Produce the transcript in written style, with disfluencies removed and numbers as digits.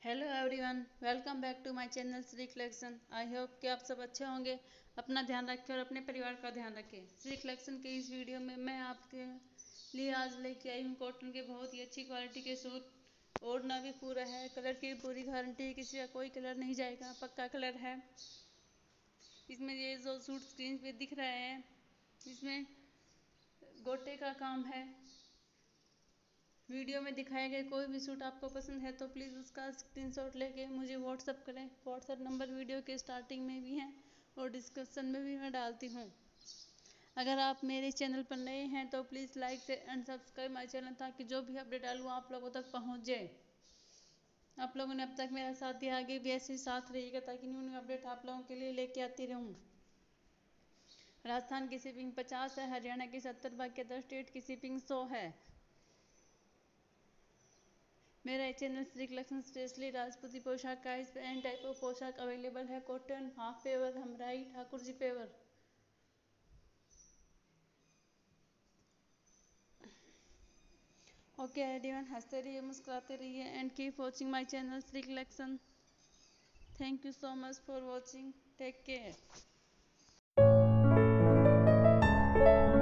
Hello everyone, welcome back to my channel Shri collection. I hope कि आप सब अच्छे होंगे, अपना ध्यान रखें और अपने परिवार का ध्यान रखें। श्री कलेक्शन के इस वीडियो में मैं आपके लिए आज लेके आई हूँ कॉटन के बहुत ही अच्छी क्वालिटी के सूट। ओढ़ना भी पूरा है, कलर की पूरी गारंटी है, किसी का कोई कलर नहीं जाएगा, पक्का कलर है। इसमें ये जो सूट स्क्रीन पे दिख रहे हैं, इसमें गोटे का काम है। वीडियो में दिखाए गए कोई भी सूट आपको पसंद है तो प्लीज़ उसका स्क्रीनशॉट लेके मुझे व्हाट्सअप करें। व्हाट्सअप नंबर वीडियो के स्टार्टिंग में भी है और डिस्क्रिप्शन में भी मैं डालती हूँ। अगर आप मेरे चैनल पर नए हैं तो प्लीज़ लाइक से एंड सब्सक्राइब माई चैनल, ताकि जो भी अपडेट डालूँ आप लोगों तक पहुँच जाए। आप लोगों ने अब तक मेरा साथ दिया, आगे भी ऐसे ही साथ रहिएगा ताकि न्यू न्यू अपडेट आप लोगों के लिए लेके आती रहूँ। राजस्थान की शिपिंग 50 है, हरियाणा की 70, बाकी अदर स्टेट की शिपिंग 100 है। मेरा चैनल श्री कलेक्शन स्पेशली राजपूती पोशाक का, इस पर एन टाइप ऑफ पोशाक अवेलेबल है। कॉटन, हाफ पेवर, हमराई, ठाकुर जी पेवर। ओके एवरीवन, हंसते रहिए, मुस्कुराते रहिए and keep watching my channel Shri collection. Thank you so much for watching, take care.